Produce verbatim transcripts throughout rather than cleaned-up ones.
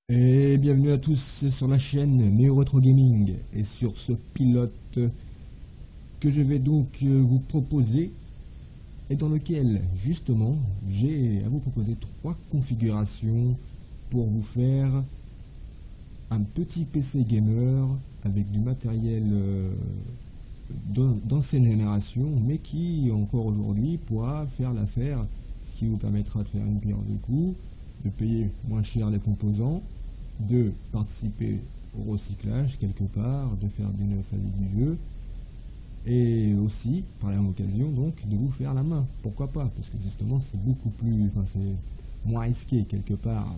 Et bienvenue à tous sur la chaîne Neo Retro Gaming et sur ce pilote que je vais donc euh, vous proposer et dans lequel justement j'ai à vous proposer trois configurations pour vous faire un petit P C gamer avec du matériel euh, d'ancienne génération mais qui encore aujourd'hui pourra faire l'affaire, ce qui vous permettra de faire une pierre de coups, de payer moins cher les composants, de participer au recyclage quelque part, de faire du neuf avec du vieux, et aussi, par la même occasion, donc, de vous faire la main. Pourquoi pas? Parce que justement, c'est beaucoup plus, enfin, c'est moins risqué quelque part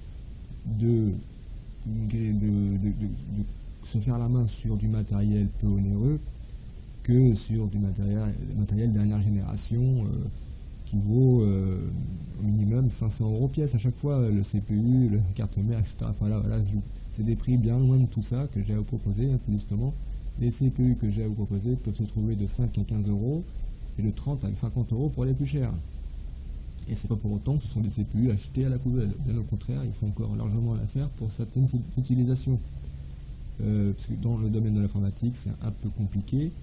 de, de, de, de, de se faire la main sur du matériel peu onéreux que sur du matériel, matériel dernière génération euh, qui vaut euh, au minimum cinq cents euros pièce à chaque fois, le C P U, la carte mère, et cetera. Enfin, là, voilà, c'est des prix bien loin de tout ça que j'ai à vous proposer, hein, tout justement. Les C P U que j'ai à vous proposer peuvent se trouver de cinq à quinze euros et de trente à cinquante euros pour les plus chers. Et c'est pas pour autant que ce sont des C P U achetés à la poubelle. Bien au contraire, il faut encore largement l'affaire pour certaines utilisations. Euh, parce que dans le domaine de l'informatique, c'est un peu compliqué.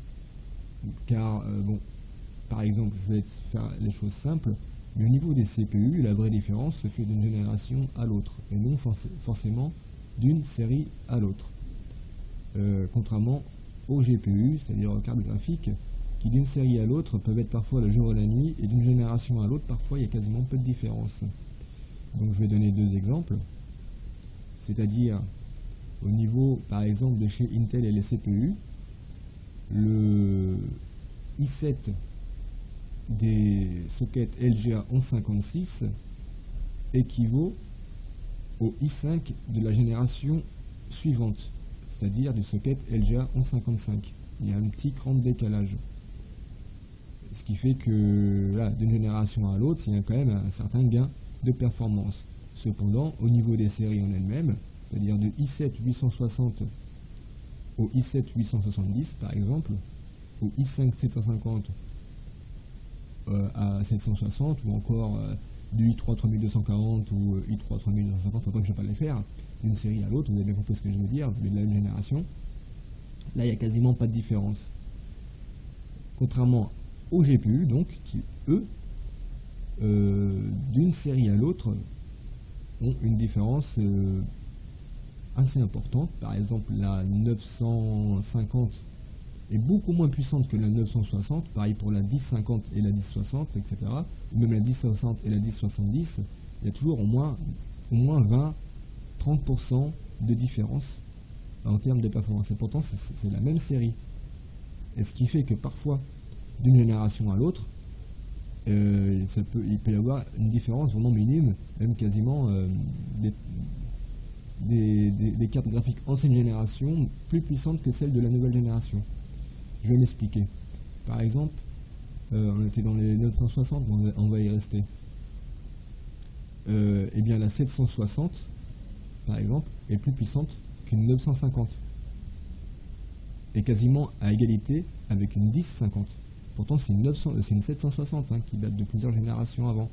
Car, euh, bon, par exemple, je vais faire les choses simples, mais au niveau des C P U, la vraie différence se fait d'une génération à l'autre, et non forcément d'une série à l'autre. Euh, contrairement aux G P U, c'est-à-dire aux cartes graphiques, qui d'une série à l'autre peuvent être parfois le jour et la nuit, et d'une génération à l'autre, parfois il y a quasiment peu de différence. Donc je vais donner deux exemples, c'est-à-dire au niveau, par exemple, de chez Intel et les C P U, le i sept des sockets L G A onze cinquante-six équivaut au i cinq de la génération suivante, c'est-à-dire du socket L G A onze cinquante-cinq. Il y a un petit cran de décalage. Ce qui fait que là, d'une génération à l'autre, il y a quand même un certain gain de performance. Cependant, au niveau des séries en elles-mêmes, c'est-à-dire de i sept huit cent soixante au i sept huit cent soixante-dix par exemple, au i cinq sept cent cinquante euh, à sept cent soixante, ou encore euh, du i trois trois mille deux cent quarante ou euh, i trois trois mille deux cent cinquante, enfin, je ne vais pas les faire d'une série à l'autre, vous avez bien compris ce que je veux dire, mais de la même génération. Là, il n'y a quasiment pas de différence. Contrairement aux G P U, donc, qui, eux, euh, d'une série à l'autre, ont une différence euh, assez importante. Par exemple, la neuf cent cinquante est beaucoup moins puissante que la neuf cent soixante, pareil pour la dix cinquante et la dix soixante, et cetera. Ou même la dix soixante et la dix soixante-dix, il y a toujours au moins, au moins vingt à trente pour cent de différence en termes de performance. Et pourtant, c'est la même série. Et ce qui fait que parfois, d'une génération à l'autre, euh, ça peut, il peut y avoir une différence vraiment minime, même quasiment euh, des, des, des, des cartes graphiques ancienne génération plus puissantes que celles de la nouvelle génération. Je vais m'expliquer. Par exemple, euh, on était dans les neuf cent soixante, on va, on va y rester. Euh, et bien la sept cent soixante, par exemple, est plus puissante qu'une neuf cent cinquante. Et quasiment à égalité avec une dix cinquante. Pourtant, c'est une, une sept cent soixante hein, qui date de plusieurs générations avant.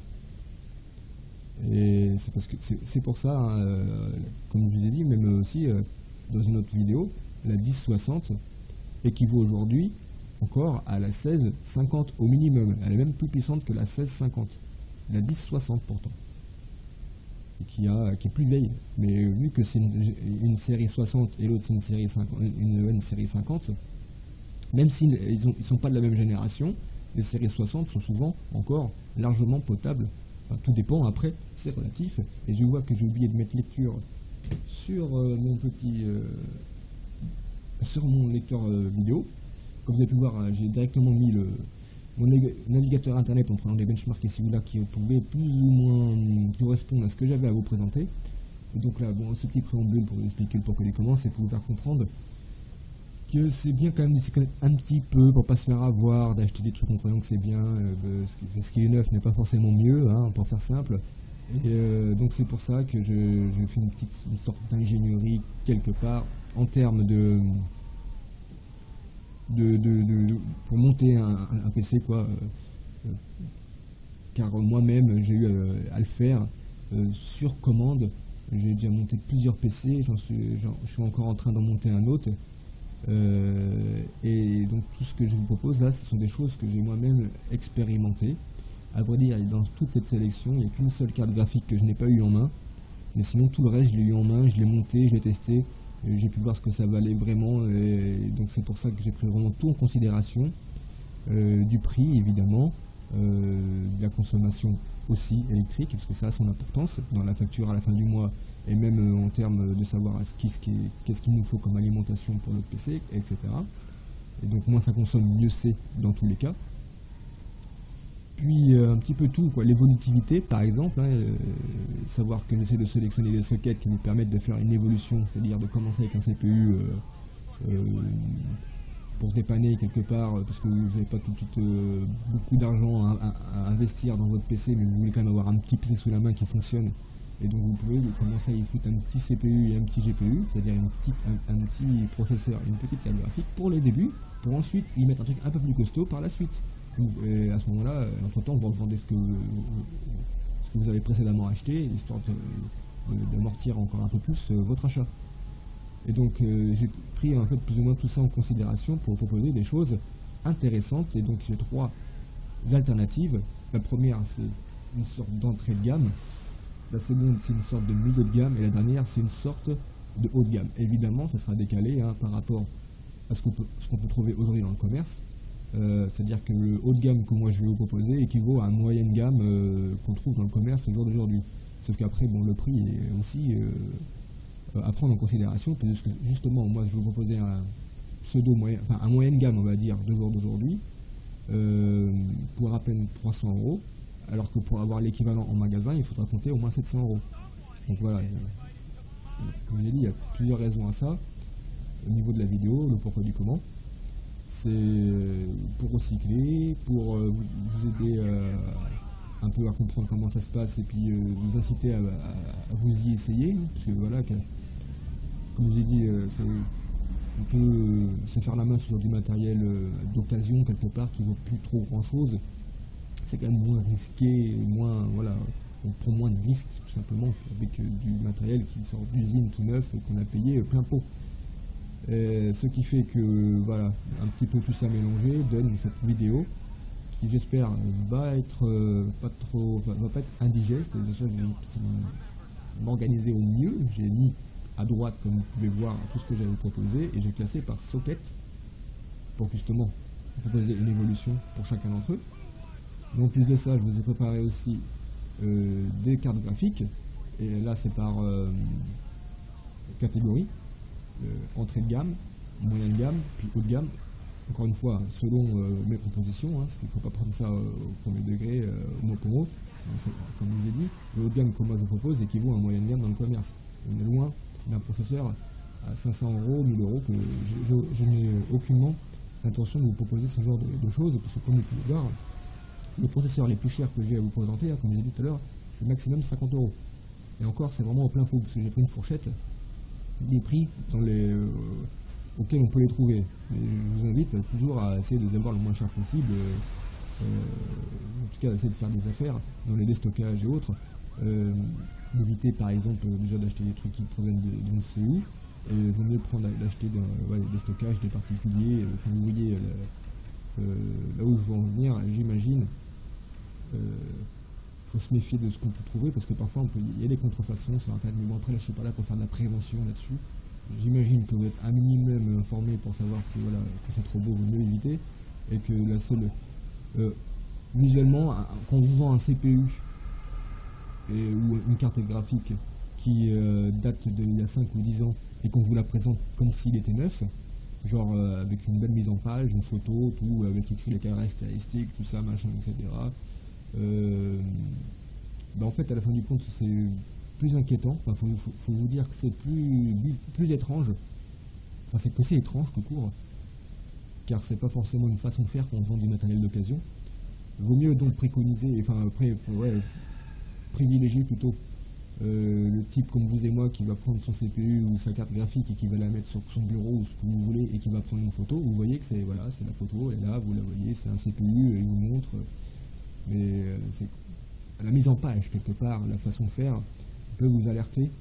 Et c'est parce que c'est pour ça, hein, euh, comme je vous ai dit, même aussi euh, dans une autre vidéo, la dix soixante équivaut aujourd'hui encore à la seize cinquante au minimum. Elle est même plus puissante que la seize cinquante. La dix soixante pourtant. Et qui, a, qui est plus vieille. Mais vu que c'est une, une série soixante et l'autre c'est une série cinquante, une, une série cinquante, même s'ils ne sont pas de la même génération, les séries soixante sont souvent encore largement potables. Enfin, tout dépend, après, c'est relatif. Et je vois que j'ai oublié de mettre lecture sur euh, mon petit... Euh, sur mon lecteur euh, vidéo. Comme vous avez pu voir, euh, j'ai directement mis le, mon navigateur internet en prenant des benchmarks ici ou là qui pouvaient plus ou moins euh, correspondre à ce que j'avais à vous présenter. Et donc là, bon, ce petit préambule pour vous expliquer le pourquoi il commence et pour vous faire comprendre que c'est bien quand même de s'y connaître un petit peu pour pas se faire avoir, d'acheter des trucs en croyant que c'est bien, euh, ce, qui, ce qui est neuf n'est pas forcément mieux, hein, pour faire simple. Et euh, donc c'est pour ça que je, je fais une petite une sorte d'ingénierie quelque part en termes de, de, de, de, de pour monter un, un P C quoi. Euh, car moi-même j'ai eu euh, à le faire euh, sur commande J'ai déjà monté plusieurs P C, j'en suis, j'en- je suis encore en train d'en monter un autre. Euh, et donc tout ce que je vous propose là, ce sont des choses que j'ai moi-même expérimentées. À vrai dire, dans toute cette sélection, il n'y a qu'une seule carte graphique que je n'ai pas eu en main. Mais sinon, tout le reste, je l'ai eu en main, je l'ai monté, je l'ai testé. euh, J'ai pu voir ce que ça valait vraiment. Et donc c'est pour ça que j'ai pris vraiment tout en considération. Euh, du prix, évidemment. Euh, de la consommation aussi électrique, parce que ça a son importance dans la facture à la fin du mois. Et même euh, en termes de savoir ce qui- ce qui est- qu'est-ce qu'il nous faut comme alimentation pour le P C, et cetera. Et donc moins ça consomme, mieux c'est dans tous les cas. Puis euh, un petit peu tout, quoi. L'évolutivité par exemple, hein, euh, savoir que j'essaie de sélectionner des sockets qui nous permettent de faire une évolution, c'est-à-dire de commencer avec un C P U euh, euh, pour se dépanner quelque part, euh, parce que vous n'avez pas tout de suite euh, beaucoup d'argent à, à- à investir dans votre P C, mais vous voulez quand même avoir un petit P C sous la main qui fonctionne. Et donc vous pouvez commencer à y foutre un petit C P U et un petit G P U, c'est-à-dire une petite, un, un petit processeur et une petite carte graphique pour les débuts, pour ensuite y mettre un truc un peu plus costaud par la suite. Et à ce moment-là, entre temps, vous revendez ce que, ce que vous avez précédemment acheté, histoire de- de- d'amortir encore un peu plus euh, votre achat. Et donc euh, j'ai pris en fait plus ou moins tout ça en considération pour proposer des choses intéressantes. Et donc j'ai trois alternatives. La première, c'est une sorte d'entrée de gamme. La seconde, c'est une sorte de milieu de gamme. Et la dernière, c'est une sorte de haut de gamme. Évidemment, ça sera décalé hein, par rapport à ce qu'on peut, ce qu'on peut trouver aujourd'hui dans le commerce. Euh, C'est-à-dire que le haut de gamme que moi je vais vous proposer équivaut à un moyenne gamme euh, qu'on trouve dans le commerce au jour d'aujourd'hui. Sauf qu'après, bon, le prix est aussi euh, à prendre en considération, puisque justement, moi je vais vous proposer un pseudo moyen, enfin un moyenne gamme, on va dire, de jour d'aujourd'hui, euh, pour à peine trois cents euros, alors que pour avoir l'équivalent en magasin, il faudra compter au moins sept cents euros. Donc voilà, euh, comme j'ai dit, il y a plusieurs raisons à ça. Au niveau de la vidéo, le pourquoi du comment. C'est pour recycler, pour euh, vous aider euh, un peu à comprendre comment ça se passe et puis euh, vous inciter à, à- à vous y essayer, parce que voilà, que- comme je vous ai dit, euh, c'est- on peut euh, se faire la main sur du matériel euh, d'occasion quelque part qui vaut plus trop grand chose. C'est quand même moins risqué, moins voilà, on prend moins de risques tout simplement avec euh, du matériel qui sort d'usine tout neuf et qu'on a payé euh, plein pot. Euh, ce qui fait que voilà, un petit peu tout ça mélangé donne cette vidéo qui j'espère va être euh, pas trop, va, va pas être indigeste. Et je vais essayer de m'organiser au mieux. J'ai mis à droite, comme vous pouvez voir, tout ce que j'avais proposé et j'ai classé par socket pour justement proposer une évolution pour chacun d'entre eux. Mais en plus de ça, je vous ai préparé aussi euh, des cartes graphiques et là c'est par euh, catégorie. Euh, entrée de gamme, moyenne gamme, puis haut de gamme. Encore une fois, selon euh, mes propositions, hein, parce qu'il ne faut pas prendre ça euh, au premier degré, euh, mot pour mot. Donc, c'est- comme je vous ai dit, le haut de gamme que moi je vous propose équivaut à un moyenne gamme dans le commerce. On est loin d'un processeur à cinq cents euros, mille euros, que je, je- je n'ai aucunement l'intention de vous proposer ce genre de, de choses, parce que comme vous pouvez voir, le processeur les plus chers que j'ai à vous présenter, hein, comme je l'ai dit tout à l'heure, c'est maximum cinquante euros. Et encore, c'est vraiment au plein pot, parce que j'ai pris une fourchette des prix dans les, euh, auxquels on peut les trouver. Mais je vous invite toujours à essayer de les avoir le moins cher possible, euh, euh, en tout cas essayer de faire des affaires dans les déstockages et autres, euh, d'éviter par exemple déjà d'acheter des trucs qui proviennent de- d'une C U, et il vaut mieux prendre d'acheter des ouais, des stockages des particuliers. euh, Enfin, vous voyez euh, euh, là où je veux en venir, j'imagine. Euh, faut se méfier de ce qu'on peut trouver parce que parfois on peut, il y a des contrefaçons sur internet, mais bon après là je suis pas là pour faire de la prévention là-dessus. J'imagine que vous êtes un minimum informé pour savoir que voilà que c'est trop beau, vous mieux l'éviter et que la seule euh, visuellement un- quand on vous vend un C P U et, ou une carte graphique qui euh, date d'il y a cinq ou dix ans et qu'on vous la présente comme s'il était neuf, genre euh, avec une belle mise en page, une photo, tout avec écrit les caractéristiques, tout ça, machin, et cetera. Euh, bah en fait, à la fin du compte, c'est plus inquiétant. Enfin, faut, faut, faut vous dire que c'est plus, biz- plus étrange. Enfin, c'est que c'est étrange tout court, car c'est pas forcément une façon de faire quand on vend du matériel d'occasion. Vaut mieux donc préconiser, enfin, après, ouais, privilégier plutôt euh, le type comme vous et moi qui va prendre son C P U ou sa carte graphique et qui va la mettre sur son bureau ou ce que vous voulez et qui va prendre une photo. Vous voyez que c'est voilà, c'est la photo, elle est là, vous la voyez, c'est un C P U, il vous montre. Mais euh, c'est la mise en page quelque part, la façon de faire peut vous alerter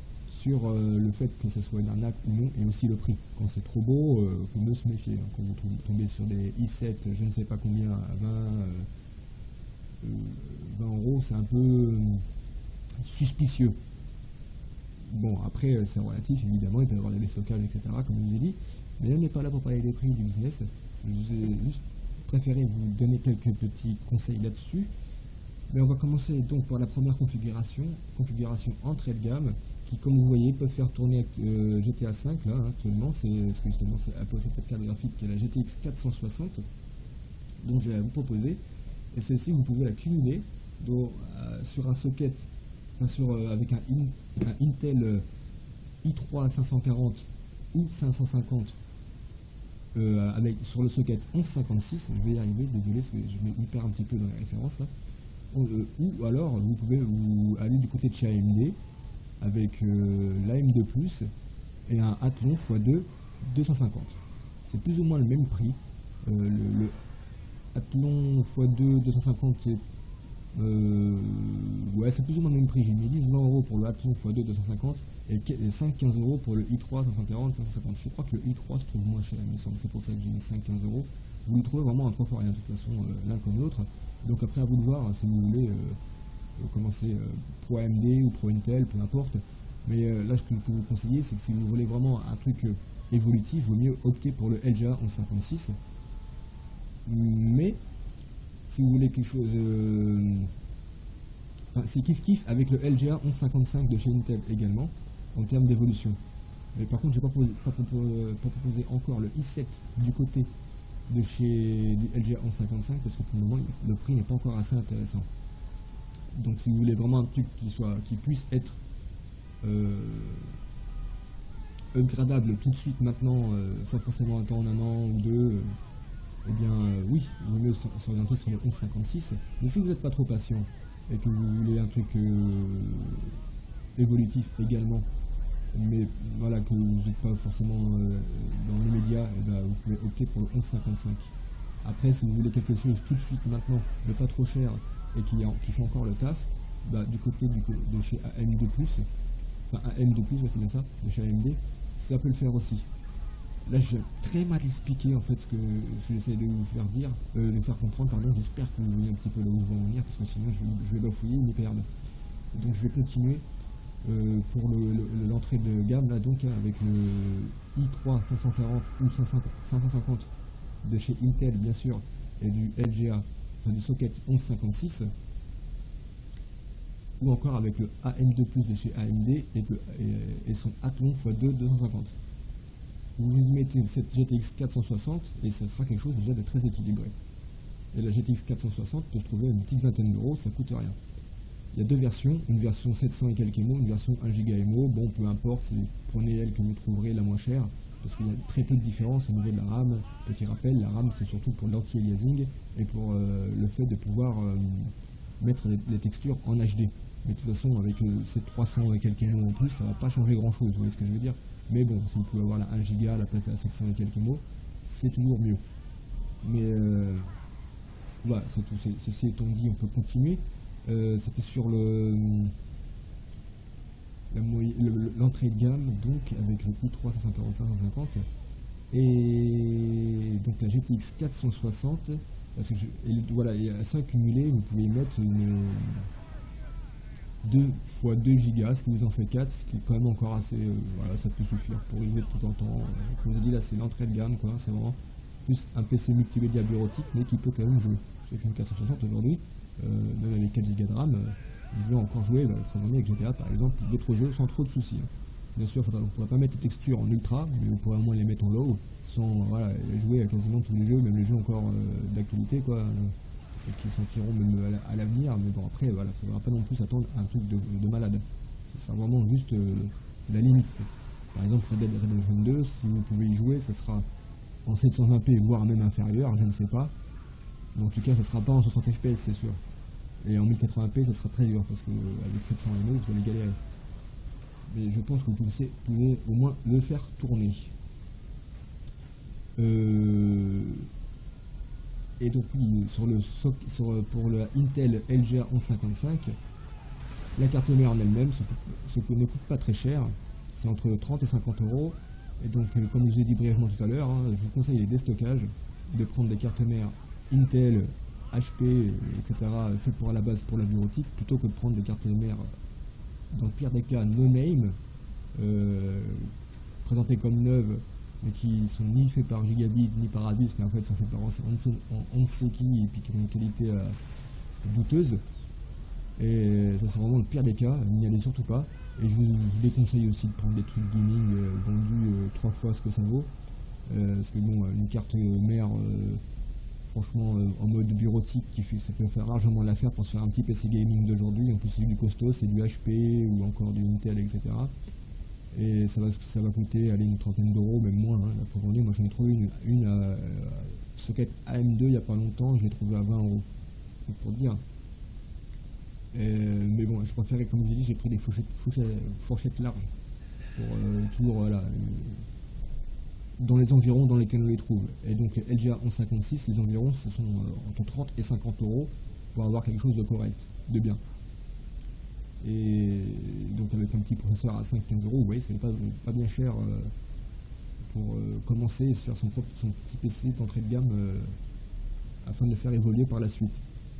sur euh, le fait que ce soit une arnaque ou non, et aussi le prix. Quand c'est trop beau, il euh, faut mieux se méfier. Hein. Quand vous tombez sur des i sept, je ne sais pas combien, à vingt, euh, vingt euros, c'est un peu euh, suspicieux. Bon, après, c'est relatif, évidemment, il peut y avoir des déstockages, et cetera, comme je vous ai dit. Mais on n'est pas là pour parler des prix du business. Je vous ai juste préféré vous donner quelques petits conseils là-dessus. Mais on va commencer donc par la première configuration, configuration entrée de gamme, qui, comme vous voyez, peut faire tourner euh, G T A cinq, là, hein, actuellement. C'est parce que justement, elle possède cette carte graphique qui est la G T X quatre cent soixante, dont je vais vous proposer. Et celle-ci, vous pouvez la cumuler donc, euh, sur un socket, enfin, sur, euh, avec un, in, un Intel euh, i trois cinq cent quarante ou cinq cent cinquante euh, avec, sur le socket onze cinquante-six. Je vais y arriver, désolé, parce que je m'y perds un petit peu dans les références là. Euh, ou alors, vous pouvez vous aller du côté de chez A M D avec euh, l'A M deux plus et un Athlon fois deux deux cent cinquante. C'est plus ou moins le même prix. Euh, le, le Athlon fois deux deux cent cinquante qui est Euh, ouais, c'est plus ou moins le même prix. J'ai mis dix vingt euros pour le Athlon fois deux deux cent cinquante et cinq quinze euros pour le i trois cinq cent quarante cinq cent cinquante. Je crois que le i trois se trouve moins cher, il me semble. C'est pour ça que j'ai mis cinq quinze euros. Vous le trouvez vraiment à trois fois rien, de toute façon, euh, l'un comme l'autre. Donc après, à vous de voir, hein, si vous voulez euh, commencer euh, pro A M D ou pro Intel, peu importe. Mais euh, là, ce que je peux vous conseiller, c'est que si vous voulez vraiment un truc euh, évolutif, il vaut mieux opter pour le L G A onze cinquante-six. Mais si vous voulez quelque chose, euh, enfin, c'est kiff kiff avec le L G A onze cinquante-cinq de chez Intel également en termes d'évolution. Mais par contre, je n'ai pas, pas, pas proposé encore le i sept du côté de chez du L G A onze cinquante-cinq parce que pour le moment le prix n'est pas encore assez intéressant. Donc si vous voulez vraiment un truc qui soit, qui puisse être euh, upgradable tout de suite maintenant, euh, sans forcément attendre un an ou deux. Euh, Eh bien euh, oui, il vaut mieux s'orienter sur le onze cinquante-six. Mais si vous n'êtes pas trop patient et que vous voulez un truc euh, évolutif également, mais voilà, que vous n'êtes pas forcément euh, dans l'immédiat, eh ben, vous pouvez opter pour le onze cinquante-cinq. Après, si vous voulez quelque chose tout de suite maintenant, mais pas trop cher et qui, qui fait encore le taf, bah, du côté du, de chez A M deux plus, enfin A M deux plus, ouais, c'est bien ça, de chez A M D, ça peut le faire aussi. Là, j'ai très mal expliqué en fait ce que, ce que j'essaie de vous faire dire, euh, de faire comprendre, pardon. J'espère que vous voyez un petit peu là où je veux en venir, parce que sinon je vais, je vais bafouiller et m'y perdre. Donc je vais continuer euh, pour l'entrée le, le, de gamme là, donc hein, avec le i trois cinq cent quarante ou cinq cent cinquante de chez Intel bien sûr, et du L G A, enfin du socket onze cinquante-six, ou encore avec le A M deux plus de chez A M D et, le, et, et son Athlon fois deux deux cent cinquante. Vous vous y mettez cette G T X quatre cent soixante et ça sera quelque chose déjà de très équilibré. Et la G T X quatre cent soixante peut se trouver à une petite vingtaine d'euros, ça coûte rien. Il y a deux versions, une version sept cents et quelques émo, une version un giga émo. Bon, peu importe, prenez elle que vous trouverez la moins chère, parce qu'il y a très peu de différence au niveau de la RAM. Petit rappel, la RAM c'est surtout pour l'anti-aliasing et pour euh, le fait de pouvoir euh, mettre les, les textures en H D. Mais de toute façon, avec euh, ces trois cents et quelques émo en plus, ça va pas changer grand chose, vous voyez ce que je veux dire. Mais bon, si vous pouvez avoir la un giga à la place de la sept cents et quelques mots, c'est toujours mieux. Mais euh, voilà, ceci étant dit, on peut continuer. Euh, C'était sur le l'entrée de gamme, donc avec le i trois cinq cent quarante cinq cent cinquante et donc la G T X quatre cent soixante. Parce que je, et, voilà, et à ça cumulé, vous pouvez mettre une deux fois deux gigas, ce qui vous en fait quatre, ce qui est quand même encore assez, euh, voilà, ça peut suffire pour y jouer de temps en temps. Euh, comme je dis là, c'est l'entrée de gamme, quoi, c'est vraiment plus un P C multimédia bureautique, mais qui peut quand même jouer. Avec une quatre cent soixante aujourd'hui, euh, même avec quatre gigas de RAM, euh, vous pouvez encore jouer, bah, très bien avec G T A par exemple, d'autres jeux sans trop de soucis. Hein. Bien sûr, vous ne pourrez pas mettre les textures en ultra, mais vous pourrez au moins les mettre en low, sans voilà, jouer à quasiment tous les jeux, même les jeux encore euh, d'actualité, quoi. Euh, qui sortiront même à l'avenir, mais bon après voilà, il ne faudra pas non plus attendre un truc de, de malade. Ça sera vraiment juste euh, la limite. Par exemple Red Dead Redemption deux, si vous pouvez y jouer, ça sera en sept cent vingt p, voire même inférieur, je ne sais pas. Mais en tout cas, ça ne sera pas en soixante F P S, c'est sûr. Et en mille quatre-vingts p, ça sera très dur, parce qu'avec sept cents M O, vous allez galérer. Mais je pense que vous pouvez, pouvez au moins le faire tourner. Euh... Et donc oui, sur le soc, sur, pour le Intel L G A onze cinquante-cinq, la carte mère en elle-même ce, ce ne coûte pas très cher. c'est entre trente et cinquante euros. Et donc, euh, comme je vous ai dit brièvement tout à l'heure, hein, je vous conseille les déstockages, de prendre des cartes mères Intel, H P, et cetera, faites pour à la base pour la bureautique, plutôt que de prendre des cartes mères, dans le pire des cas, no name, euh, présentées comme neuves, mais qui sont ni faits par Gigabit ni par Adus, mais en fait sont faits par on ne sait, on ne sait qui, et puis qui ont une qualité euh, douteuse. Et ça c'est vraiment le pire des cas, n'y allez surtout pas. Et je vous déconseille aussi de prendre des trucs gaming euh, vendus euh, trois fois ce que ça vaut. Euh, parce que bon, une carte mère, euh, franchement, euh, en mode bureautique, qui fait, ça peut faire largement l'affaire pour se faire un petit P C gaming d'aujourd'hui. En plus c'est du costaud, c'est du H P ou encore du Intel, et cetera. Et ça va, ça va coûter allez, une trentaine d'euros, même moins. Hein, pour vendre. Moi j'en ai trouvé une, une à, à socket A M deux il n'y a pas longtemps, je l'ai trouvé à vingt euros. Donc pour dire. Euh, mais bon, je préférais, comme je vous ai dit, j'ai pris des fourchettes, fourchettes, fourchettes larges pour euh, toujours voilà, euh, dans les environs dans lesquels on les trouve. Et donc les L G A onze cinquante-six, les environs, ce sont euh, entre trente et cinquante euros pour avoir quelque chose de correct, de bien. Et donc avec un petit processeur à cinq à quinze euros, vous voyez, c'est pas, pas bien cher euh, pour euh, commencer et se faire son, propre, son petit P C d'entrée de gamme euh, afin de le faire évoluer par la suite.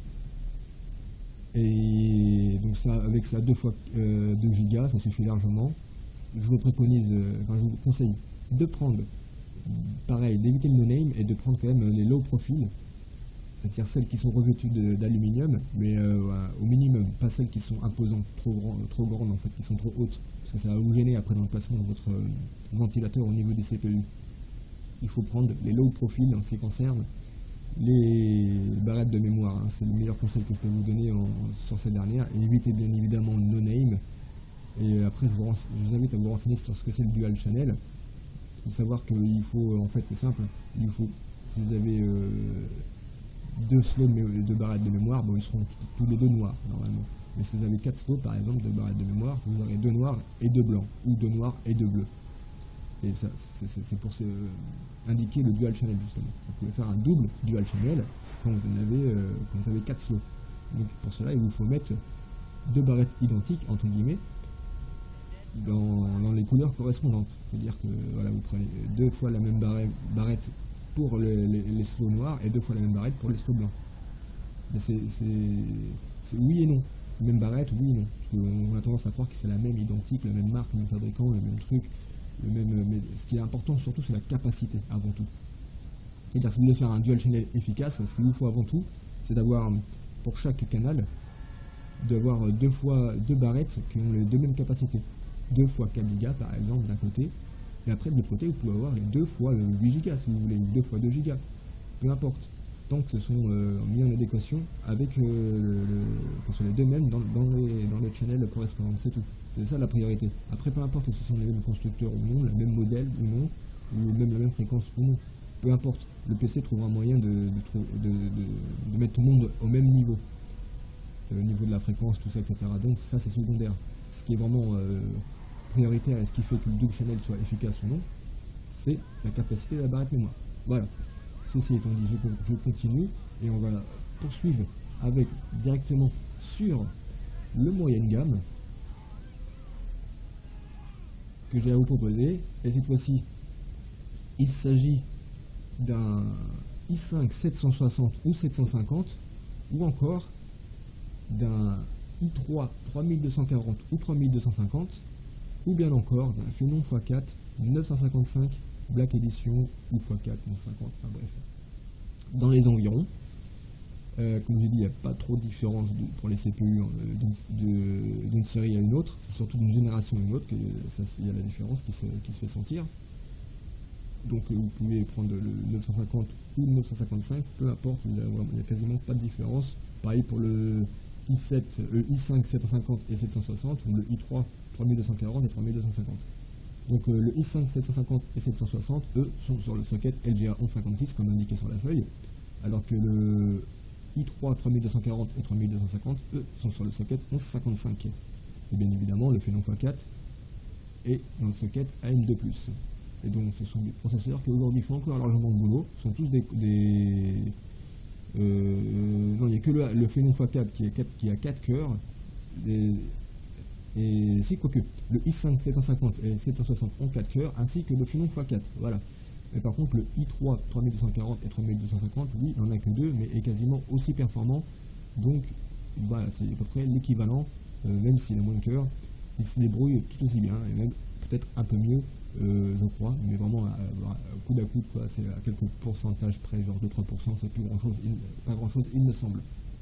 Et donc ça, avec ça deux fois euh, deux gigas, ça suffit largement. Je vous préconise, euh, enfin je vous conseille de prendre, pareil, d'éviter le no-name et de prendre quand même les low profile, c'est-à-dire celles qui sont revêtues d'aluminium, mais euh, au minimum, pas celles qui sont imposantes, trop, grand, trop grandes en fait, qui sont trop hautes, parce que ça va vous gêner après dans le placement de votre euh, ventilateur au niveau des C P U. Il faut prendre les low profile en ce qui concerne les barrettes de mémoire, hein. C'est le meilleur conseil que je peux vous donner en, sur ces dernières. Et évitez bien évidemment le no-name. Et après, je vous, je vous invite à vous renseigner sur ce que c'est le dual channel. Il faut savoir qu'il faut, en fait, c'est simple, il faut, si vous avez euh, deux slots de, de barrettes de mémoire, bon, ils seront tous les deux noirs normalement. Mais si vous avez quatre slots, par exemple, de barrettes de mémoire, vous aurez deux noirs et deux blancs, ou deux noirs et deux bleus. Et ça, c'est pour se, euh, indiquer le dual channel justement. Vous pouvez faire un double dual channel quand vous en avez, euh, quand vous avez quatre slots. Donc pour cela, il vous faut mettre deux barrettes identiques entre guillemets dans, dans les couleurs correspondantes. C'est-à-dire que voilà, vous prenez deux fois la même barrette, barrette pour les, les, les slots noirs et deux fois la même barrette pour les slots blancs. Mais c'est oui et non. Même barrette, oui et non. Parce qu'on a tendance à croire que c'est la même identique, la même marque, le même fabricant, le même truc. Le même, mais ce qui est important surtout, c'est la capacité avant tout. C'est-à-dire, si vous voulez faire un dual channel efficace, ce qu'il vous faut avant tout, c'est d'avoir pour chaque canal, d'avoir deux fois deux barrettes qui ont les deux mêmes capacités. Deux fois quatre gigas par exemple d'un côté, et après de l'autre côté, vous pouvez avoir les deux fois huit gigas si vous voulez, ou deux fois deux gigas. Peu importe. Tant que ce sont euh, mis en adéquation avec euh, le, que ce soit les deux mêmes dans, dans, les, dans les channels correspondants, c'est tout. C'est ça la priorité. Après, peu importe si ce sont les mêmes constructeurs ou non, le même modèle ou non, ou même la même fréquence ou non, peu importe, le P C trouvera un moyen de, de, de, de, de mettre tout le monde au même niveau, au niveau de la fréquence, tout ça, et cetera. Donc ça c'est secondaire. Ce qui est vraiment euh, prioritaire et ce qui fait que le double channel soit efficace ou non, c'est la capacité de la barrette mémoire. Voilà. Ceci étant dit, je, je continue et on va poursuivre avec directement sur le moyenne gamme que j'ai à vous proposer. Et cette fois-ci, il s'agit d'un i cinq sept cent soixante ou sept cent cinquante ou encore d'un i trois trois mille deux cent quarante ou trois mille deux cent cinquante ou bien encore d'un Phenom x quatre neuf cent cinquante-cinq Black Edition ou x quatre neuf cent cinquante, enfin bref, dans les environs. Euh, comme j'ai dit, il n'y a pas trop de différence de, pour les C P U euh, d'une série à une autre, c'est surtout d'une génération à une autre qu'il y a la différence qui se, qui se fait sentir. Donc euh, vous pouvez prendre le neuf cent cinquante ou le neuf cent cinquante-cinq, peu importe, il n'y a, a quasiment pas de différence. Pareil pour le i sept, le i cinq sept cent cinquante et sept cent soixante, ou le i trois trois mille deux cent quarante et trois mille deux cent cinquante. Donc euh, le i cinq sept cent cinquante et sept cent soixante, eux, sont sur le socket L G A onze cinquante-six comme indiqué sur la feuille, alors que le i trois trois mille deux cent quarante et trois mille deux cent cinquante, eux, sont sur le socket onze cinquante-cinq. Et bien évidemment, le Phenom x quatre est dans le socket A M deux plus. Et donc ce sont des processeurs qui aujourd'hui font encore largement le boulot, ce sont tous des... des euh, non, il n'y a que le, le Phenom x quatre qui, est, qui a quatre cœurs. Les, et si, quoique, le i cinq sept cent cinquante et sept cent soixante ont quatre cœurs, ainsi que l'Option fois quatre, voilà. Mais par contre, le i trois trois mille deux cent quarante et trois mille deux cent cinquante, lui, n'en a que deux, mais est quasiment aussi performant, donc voilà, c'est à peu près l'équivalent, euh, même s'il a moins de cœurs, il se débrouille tout aussi bien, et même peut-être un peu mieux, euh, je crois, mais vraiment à, à coude à coude, quoi, c'est à quelques pourcentages près, genre deux à trois pour cent, c'est plus grand chose, il, pas grand chose, il me semble.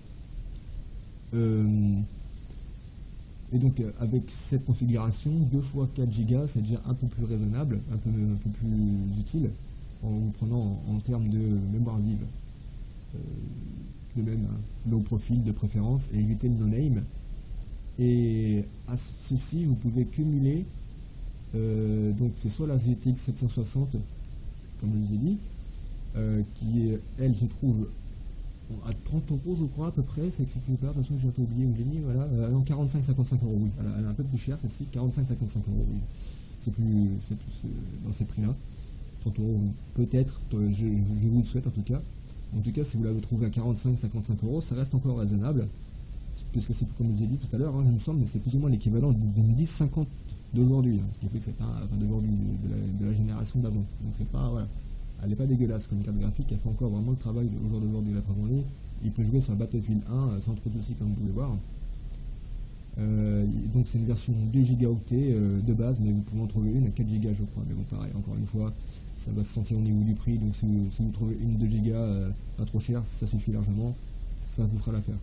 Euh, et donc euh, avec cette configuration, deux fois quatre gigas, c'est déjà un peu plus raisonnable, un peu, un peu plus utile, en vous prenant en, en termes de mémoire vive. Euh, de même, hein, low profil de préférence, et éviter le no-name. Et à ceci, vous pouvez cumuler, euh, donc c'est soit la G T X sept cent soixante, comme je vous ai dit, euh, qui elle se trouve à trente euros, je crois, à peu près, c'est écrit quelque part, de toute façon j'ai un peu oublié où j'ai mis, voilà, euh, non, quarante-cinq à cinquante-cinq euros, oui, elle, elle est un peu plus chère celle-ci, quarante-cinq à cinquante-cinq euros, oui, c'est plus, c'est plus euh, dans ces prix-là, trente euros, peut-être, je, je vous le souhaite en tout cas. En tout cas, si vous l'avez trouvé à quarante-cinq à cinquante-cinq euros, ça reste encore raisonnable, puisque c'est comme je vous ai dit tout à l'heure, hein, il me semble, mais c'est plus ou moins l'équivalent d'une dix cinquante d'aujourd'hui, hein, ce qui fait que c'est pas, enfin, d'aujourd'hui, de, de, la, de la génération d'avant. Donc c'est pas, voilà, elle n'est pas dégueulasse comme carte graphique, elle fait encore vraiment le travail au jour d'aujourd'hui, la preuve en ligne. Il peut jouer sur Battlefield un sans trop de soucis, comme vous pouvez voir. Euh, donc c'est une version deux gigaoctets euh, de base, mais vous pouvez en trouver une à quatre gigas, je crois. Mais bon, pareil, encore une fois, ça va se sentir au niveau du prix, donc si vous, si vous trouvez une deux gigas euh, pas trop chère, ça suffit largement, ça vous fera l'affaire.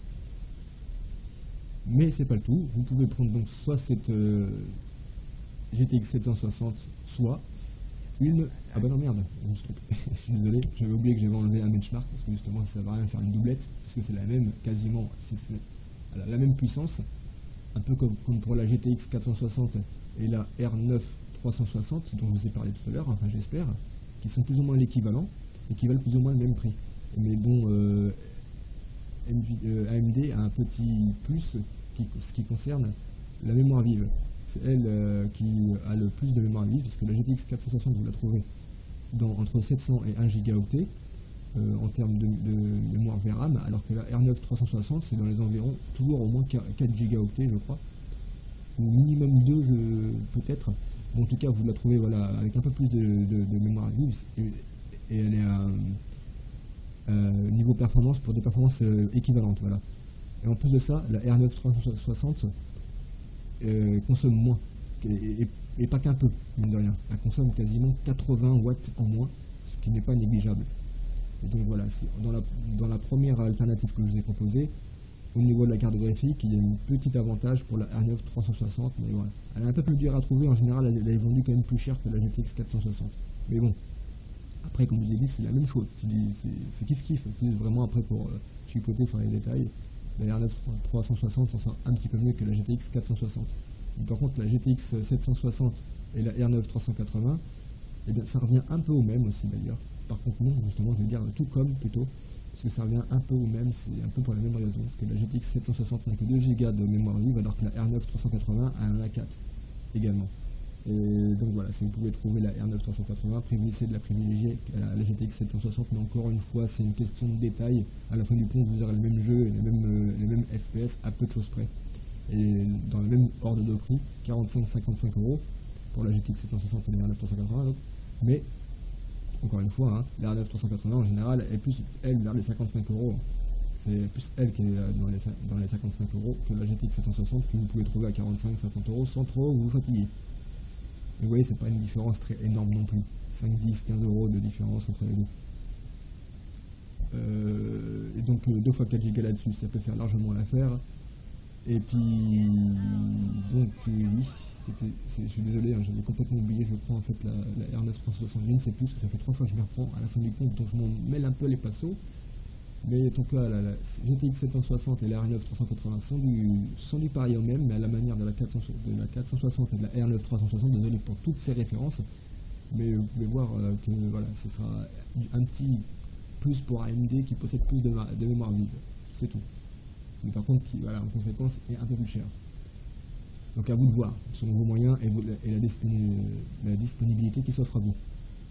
Mais c'est pas le tout, vous pouvez prendre donc soit cette euh, G T X sept cent soixante, soit une... Ah bah non merde, je me suis trompé, je suis désolé, j'avais oublié que j'avais enlevé un benchmark, parce que justement ça ne va rien faire une doublette, parce que c'est la même, quasiment, c'est la, la même puissance, un peu comme, comme pour la G T X quatre cent soixante et la R neuf trois cent soixante, dont je vous ai parlé tout à l'heure, enfin j'espère, qui sont plus ou moins l'équivalent, et qui valent plus ou moins le même prix. Mais bon, euh, A M D a un petit plus, qui, ce qui concerne la mémoire vive. C'est elle euh, qui a le plus de mémoire vive, puisque la G T X quatre cent soixante, vous la trouvez dans, entre sept cents et un gigaoctet euh, en termes de, de mémoire V RAM, alors que la R neuf trois cent soixante, c'est dans les environs, toujours au moins quatre gigaoctets, je crois, ou minimum deux peut-être. Bon, en tout cas, vous la trouvez voilà, avec un peu plus de, de, de mémoire vive, et, et elle est à euh, niveau performance pour des performances euh, équivalentes. Voilà. Et en plus de ça, la R neuf trois cent soixante euh, consomme moins, et, et, et pas qu'un peu, mine de rien. Elle consomme quasiment quatre-vingts watts en moins, ce qui n'est pas négligeable. Et donc voilà, dans la, dans la première alternative que je vous ai proposée, au niveau de la carte graphique, il y a un petit avantage pour la R neuf trois cent soixante, mais voilà. Elle est un peu plus dure à trouver, en général elle, elle est vendue quand même plus cher que la G T X quatre cent soixante. Mais bon, après comme je vous ai dit, c'est la même chose, c'est kiff kiff, c'est vraiment après pour euh, chipoter sur les détails. La R neuf trois cent soixante s'en sort un petit peu mieux que la G T X quatre cent soixante. Mais par contre la G T X sept cent soixante et la R neuf trois cent quatre-vingts, eh bien, ça revient un peu au même aussi d'ailleurs. Par contre non, justement je vais dire tout comme plutôt, parce que ça revient un peu au même, c'est un peu pour la même raison, parce que la G T X sept cent soixante n'a que deux gigas de mémoire vive, alors que la R neuf trois cent quatre-vingts en a quatre également. Et donc voilà, si vous pouvez trouver la R neuf trois cent quatre-vingts, privilégiez de la privilégier à la G T X sept cent soixante, mais encore une fois, c'est une question de détail. À la fin du compte, vous aurez le même jeu et les mêmes, euh, les mêmes F P S à peu de choses près. Et dans le même ordre de prix, quarante-cinq à cinquante-cinq euros pour la G T X sept cent soixante et la R neuf trois cent quatre-vingts, donc. Mais encore une fois, hein, la R neuf trois cent quatre-vingts en général est plus elle vers les cinquante-cinq euros. C'est plus elle qui est dans les, dans les cinquante-cinq euros que la G T X sept cent soixante que vous pouvez trouver à quarante-cinq à cinquante euros sans trop vous fatiguer. Mais vous voyez, c'est pas une différence très énorme non plus. cinq, dix, quinze euros de différence entre les deux. Euh, et donc deux fois quatre gigas là-dessus, ça peut faire largement l'affaire. Et puis, donc euh, oui, je suis désolé, hein, j'avais complètement oublié, je prends en fait la, la R neuf trois cent soixante, je ne sais plus, parce que ça fait trois fois que je me reprends à la fin du compte, donc je m'en mêle un peu les passos. Mais en tout cas, la, la G T X sept cent soixante et la R neuf trois cent quatre-vingts sont du, sont du pareil au même, mais à la manière de la, quatre cents, de la quatre cent soixante et de la R neuf trois cent soixante, désolé pour toutes ces références, mais vous pouvez voir euh, que voilà, ce sera un petit plus pour A M D qui possède plus de, de mémoire vive, c'est tout. Mais par contre, qui, voilà, en conséquence, est un peu plus cher. Donc à vous de voir, selon vos moyens et, vous, et la, disponi la disponibilité qui s'offre à vous.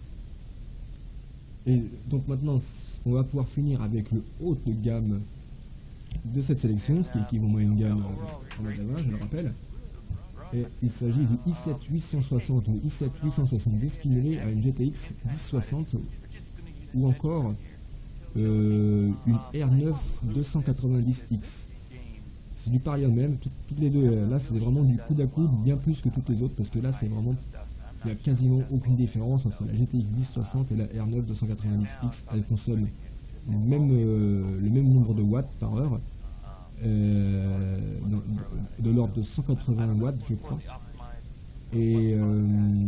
Et donc maintenant, on va pouvoir finir avec le haut de gamme de cette sélection, ce qui équivaut à une gamme en magasin, je le rappelle. Et il s'agit du i sept huit cent soixante ou i sept huit cent soixante-dix cumulé à une G T X dix soixante ou encore euh, une R neuf deux cent quatre-vingt-dix X. C'est du pari au même, tout, toutes les deux, là c'est vraiment du coude à coude, bien plus que toutes les autres, parce que là c'est vraiment, il n'y a quasiment aucune différence entre la G T X dix soixante et la R neuf deux cent quatre-vingt-dix X. Elles consomment le même, euh, le même nombre de watts par heure, euh, de, de l'ordre de cent quatre-vingts watts je crois, et euh,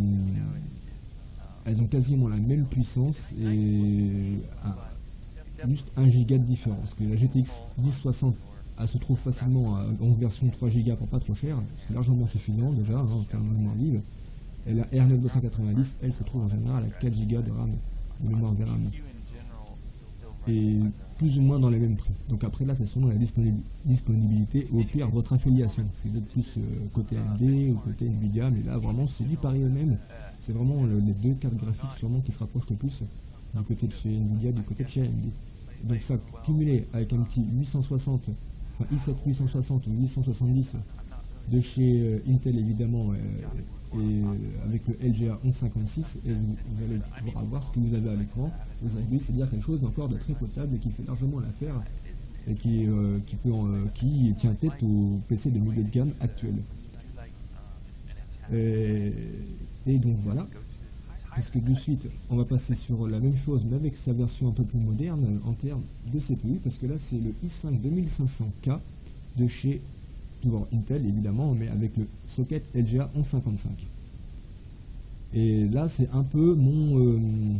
elles ont quasiment la même puissance et un, juste un giga de différence. Que la G T X dix soixante, elle se trouve facilement en version trois giga pour pas trop cher, c'est largement suffisant déjà hein, en termes de mémoire vive. Et la R neuf deux cent quatre-vingt-dix, elle se trouve en général à quatre giga de RAM, de mémoire V RAM. Et plus ou moins dans les mêmes prix. Donc après là, c'est selon la disponibilité, au pire votre affiliation. C'est peut-être plus euh, côté A M D ou côté Nvidia, mais là vraiment c'est du pari eux-mêmes. C'est vraiment le, les deux cartes graphiques sûrement qui se rapprochent le plus du côté de chez Nvidia, du côté de chez A M D. Donc ça, cumulé avec un petit huit cent soixante, enfin i sept huit cent soixante ou huit cent soixante-dix de chez euh, Intel évidemment, euh, et euh, avec le L G A onze cinquante-six, et vous, vous allez pouvoir voir ce que vous avez à l'écran aujourd'hui, c'est-à-dire quelque chose d'encore de très potable et qui fait largement l'affaire et qui, euh, qui, peut en, euh, qui tient tête au P C de milieu de gamme actuel. Et, et donc voilà, puisque de suite on va passer sur la même chose mais avec sa version un peu plus moderne en termes de C P U, parce que là c'est le i cinq deux mille cinq cents K de chez toujours Intel évidemment, mais avec le socket L G A onze cinquante-cinq. Et là c'est un peu mon... Euh,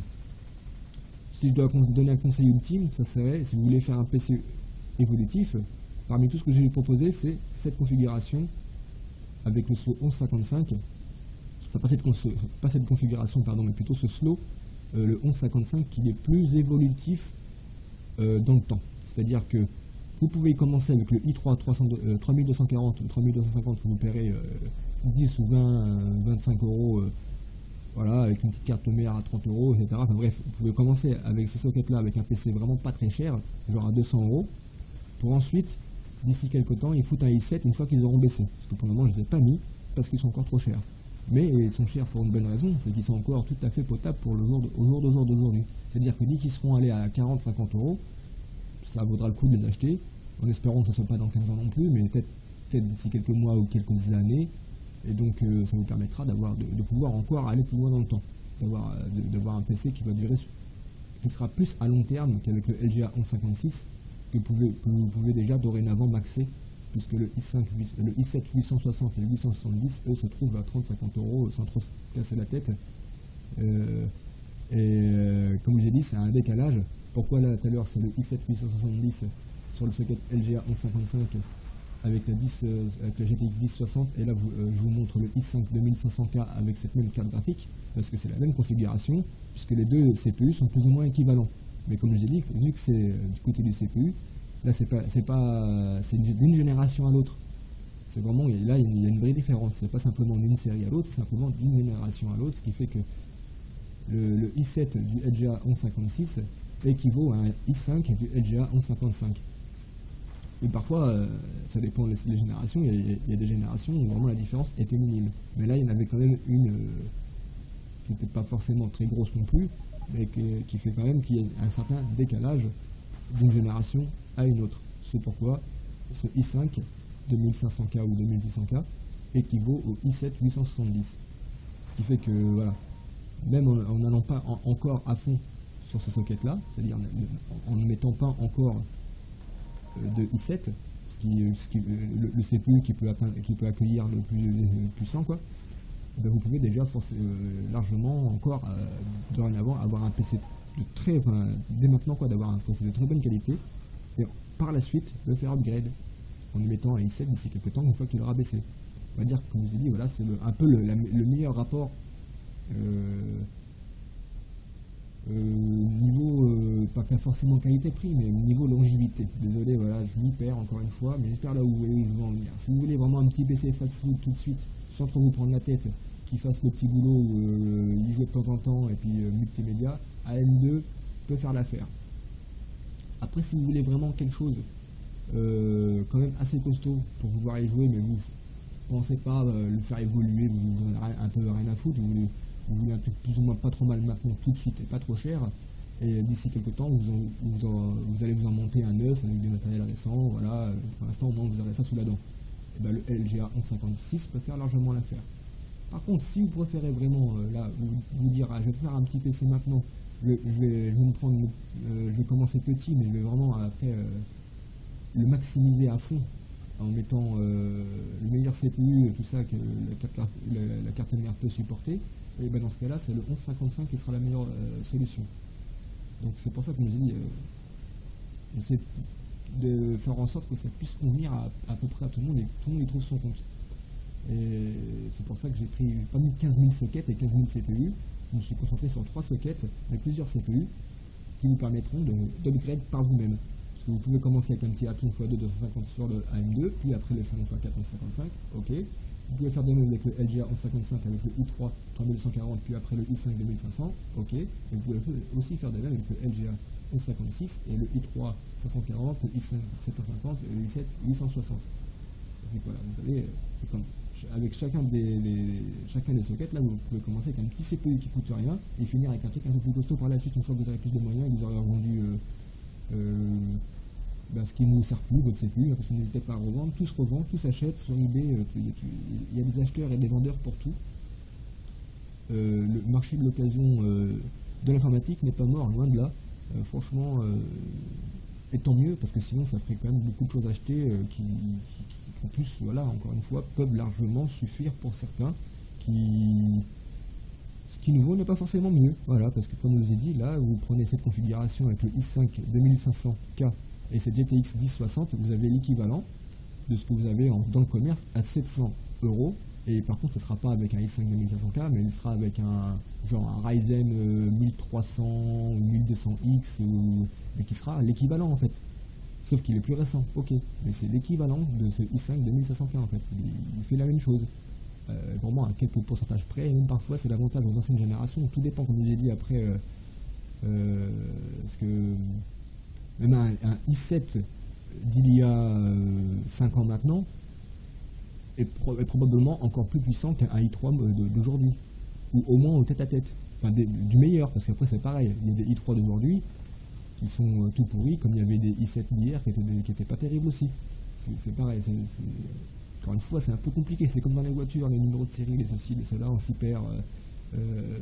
si je dois donner un conseil ultime, ça serait, si vous voulez faire un P C évolutif, parmi tout ce que je vais vous proposer, c'est cette configuration avec le slow onze cinquante-cinq, enfin pas cette, pas cette configuration, pardon, mais plutôt ce slow, euh, le onze cinquante-cinq, qui est plus évolutif euh, dans le temps. C'est-à-dire que vous pouvez commencer avec le i trois euh, trois mille deux cent quarante ou trois mille deux cent cinquante que vous paierez euh, dix ou vingt, vingt-cinq euros, euh, voilà, avec une petite carte mère à trente euros, et cetera. Enfin bref, vous pouvez commencer avec ce socket-là avec un P C vraiment pas très cher, genre à deux cents euros, pour ensuite, d'ici quelques temps, ils foutent un i sept une fois qu'ils auront baissé. Parce que pour le moment, je ne les ai pas mis parce qu'ils sont encore trop chers. Mais ils sont chers pour une bonne raison, c'est qu'ils sont encore tout à fait potables pour le jour de, au jour d'aujourd'hui. C'est-à-dire que dès qu'ils seront allés à quarante à cinquante euros, ça vaudra le coup de les acheter, en espérant que ce ne soit pas dans quinze ans non plus, mais peut-être peut-être d'ici quelques mois ou quelques années. Et donc euh, ça vous permettra d'avoir de, de pouvoir encore aller plus loin dans le temps, d'avoir euh, d'avoir un P C qui va durer, qui sera plus à long terme qu'avec le L G A onze cinquante-six, que vous pouvez, que vous pouvez déjà dorénavant maxer, puisque le i cinq, le i sept huit cent soixante et le huit cent soixante-dix, eux, se trouvent à trente à cinquante euros sans trop se casser la tête. Euh, et euh, comme je vous ai dit, c'est un décalage. Pourquoi là tout à l'heure c'est le i sept huit cent soixante-dix sur le socket L G A onze cinquante-cinq avec la, dix, euh, avec la G T X dix soixante, et là vous, euh, je vous montre le i cinq deux mille cinq cents K avec cette même carte graphique, parce que c'est la même configuration, puisque les deux C P U sont plus ou moins équivalents. Mais comme je l'ai dit, vu que c'est euh, du côté du C P U, là c'est pas, c'est pas, c'est d'une génération à l'autre. C'est vraiment, là il y a une vraie différence. C'est pas simplement d'une série à l'autre, c'est simplement d'une génération à l'autre, ce qui fait que le, le i sept du L G A onze cinquante-six équivaut à un i cinq du L G A onze cinquante-cinq. Et parfois, euh, ça dépend des les générations, il y, a, il y a des générations où vraiment la différence était minime. Mais là, il y en avait quand même une euh, qui n'était pas forcément très grosse non plus, mais que, qui fait quand même qu'il y a un certain décalage d'une génération à une autre. C'est pourquoi ce i cinq deux mille cinq cents K ou deux mille six cents K équivaut au i sept huit cent soixante-dix. Ce qui fait que, voilà, même en n'allant pas en, encore à fond sur ce socket-là, c'est-à-dire en ne mettant pas encore de i sept, ce qui, ce qui, le, le C P U qui peut, atteindre, qui peut accueillir le plus le puissant, quoi, ben vous pouvez déjà forcer, euh, largement encore euh, dorénavant avoir un P C de très, enfin, dès maintenant quoi, d'avoir un P C de très bonne qualité, et par la suite le faire upgrade en y mettant un i sept d'ici quelques temps une fois qu'il aura baissé. On va dire que, comme je vous ai dit, voilà, c'est un peu le, la, le meilleur rapport euh, Euh, niveau, euh, pas, pas forcément qualité-prix, mais niveau longévité. Désolé, voilà, je m'y perds encore une fois, mais j'espère là où vous voulez où je veux en venir. Si vous voulez vraiment un petit P C fast-food tout de suite, sans trop vous prendre la tête, qui fasse le petit boulot où euh, il joue de temps en temps, et puis euh, multimédia, A M deux peut faire l'affaire. Après, si vous voulez vraiment quelque chose euh, quand même assez costaud pour pouvoir y jouer, mais vous pensez pas euh, le faire évoluer, vous, vous en avez un peu rien à foutre, vous voulez, vous voulez un truc plus ou moins pas trop mal maintenant tout de suite et pas trop cher, et d'ici quelques temps vous, en, vous, en, vous allez vous en monter un neuf avec des matériels récents, voilà, pour l'instant au moins vous aurez ça sous la dent. Et ben, le L G A onze cinquante-six peut faire largement l'affaire. Par contre, si vous préférez vraiment euh, là vous, vous dire ah, je vais faire un petit P C maintenant, je, je, vais, je vais me prendre, euh, je vais commencer petit, mais je vais vraiment après euh, le maximiser à fond en mettant euh, le meilleur C P U, tout ça que la carte, la, la carte mère peut supporter, et ben dans ce cas-là, c'est le onze cinquante-cinq qui sera la meilleure euh, solution. Donc c'est pour ça que je me dis, euh, essayer de faire en sorte que ça puisse convenir à, à peu près à tout le monde et que tout le monde y trouve son compte. Et c'est pour ça que j'ai pris pas mis quinze mille sockets et quinze mille C P U. Je me suis concentré sur trois sockets avec plusieurs C P U qui vous permettront d'upgrade par vous-même. Parce que vous pouvez commencer avec un petit Atom fois deux deux cent cinquante sur le A M deux, puis après le Phenom fois quatre onze cinquante-cinq, ok. Vous pouvez faire de même avec le L G A onze cinquante-cinq avec le i trois trois mille deux cent quarante, puis après le i cinq deux mille cinq cents, ok. Et vous pouvez aussi faire de même avec le L G A onze cinquante-six et le i trois cinq cent quarante, le i cinq sept cent cinquante et le i sept huit cent soixante. Donc voilà, vous avez, comme, avec chacun des, des, chacun des sockets, là vous pouvez commencer avec un petit C P U qui coûte rien et finir avec un truc un peu plus costaud par la suite une fois que vous aurez plus de moyens et vous aurez revendu euh, euh, ben, ce qui ne vous sert plus, votre C P U, parce que n'hésitez pas à revendre, tout se revend, tout s'achète sur eBay, euh, il y a des acheteurs et des vendeurs pour tout. Euh, le marché de l'occasion euh, de l'informatique n'est pas mort, loin de là. Euh, franchement, euh, et tant mieux, parce que sinon ça ferait quand même beaucoup de choses à acheter euh, qui, qui, qui, en plus, voilà, encore une fois, peuvent largement suffire pour certains qui... Ce qui nouveau n'est pas forcément mieux, voilà, parce que comme je vous ai dit, là, vous prenez cette configuration avec le i cinq deux mille cinq cents K et cette G T X dix soixante, vous avez l'équivalent de ce que vous avez en, dans le commerce à sept cents euros, et par contre, ce ne sera pas avec un i cinq deux mille cinq cents K, mais il sera avec un genre un Ryzen euh, mille trois cents ou mille deux cents X, ou, mais qui sera l'équivalent en fait. Sauf qu'il est plus récent, ok, mais c'est l'équivalent de ce i cinq deux mille cinq cents K en fait, il, il fait la même chose. Euh, vraiment à quelques pourcentages près, et même parfois c'est l'avantage aux anciennes générations, tout dépend, comme je l'ai dit après, euh, euh, parce que même un, un i sept d'il y a euh, cinq ans maintenant est, pro est probablement encore plus puissant qu'un i trois d'aujourd'hui, ou au moins au tête à tête, enfin des, du meilleur, parce qu'après c'est pareil, il y a des i trois d'aujourd'hui qui sont euh, tout pourris, comme il y avait des i sept d'hier qui étaient, des, qui étaient pas terribles aussi, c'est pareil, c'est... Encore une fois, c'est un peu compliqué, c'est comme dans les voitures, les numéros de série, les ceci, les cela, on s'y perd. Euh, euh,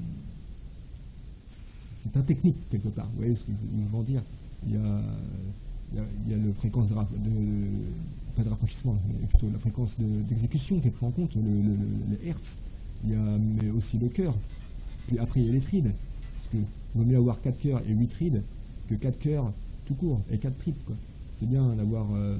c'est un technique, quelque part, vous voyez ce que je veux en dire. Il y a, il y a, il y a le fréquence de, de, pas de rafraîchissement, mais plutôt la fréquence d'exécution de, qui est prise en compte, le, le, le, le hertz, il y a mais aussi le cœur. Puis après, il y a les trides, parce que il vaut mieux avoir quatre cœurs et huit trides que quatre cœurs tout court, et quatre trides, quoi. C'est bien d'avoir... Euh,